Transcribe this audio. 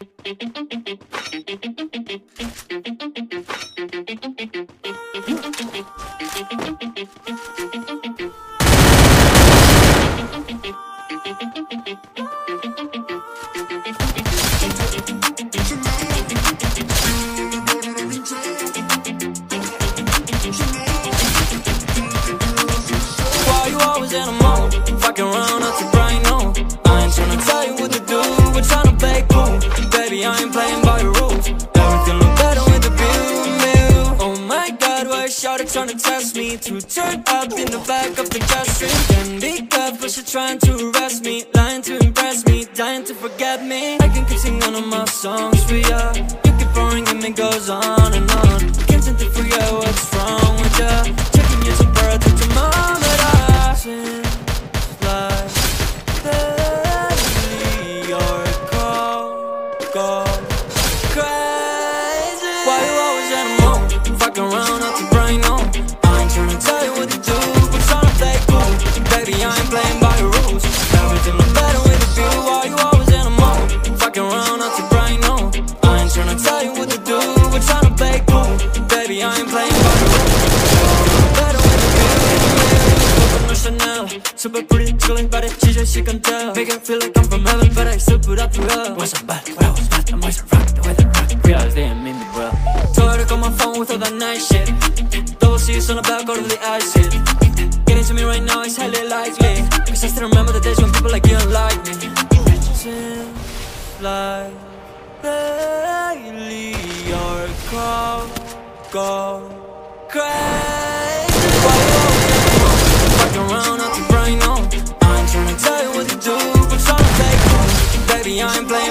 Why you always in a mode? Fucking around out to bright, no. I ain't tryna tell you what to do, we're tryna play cool. Baby, I ain't playing by your rules. Everything look better with the view. Oh my god, why is shawty tryna test me? To turn up in the back of the gas stream. Can be tough, but she's trying to arrest me. Lying to impress me, dying to forget me. I can keep singing all of my songs for ya. You keep pouring and it goes on and on. Can't seem to forget what's wrong with ya. Checking your temperature thermometer. Seems like lately you're go crazy. Why you always in a mode? Fucking around out to brain, no. I ain't tryna tell you what to do, but tryna play cool. Baby, I ain't playing by your rules. Everything look better with a view. Why you always in a mode? Fucking around out to brain, no. I ain't tryna tell you what to do, but tryna play cool. Baby, I ain't playing by your rules. Better with a view. No Chanel, super pretty, chilling by the cheese, she can tell. Make it feel like I'm from heaven, but I still put up through hell. Was I'm bad, where I was bad, I'm always a rock, the way they rock. Realize they ain't mean me well. Told her to call my phone with all that nice shit. Double C's on the back, all of the ice hit. Getting to me right now is highly likely, cause I still remember the days when people like you don't like me. Seems like lately you're go crazy. Why you always fucking around out to brain, no. I ain't tryna tell you what to do, but tryna play cool. Baby, I ain't playing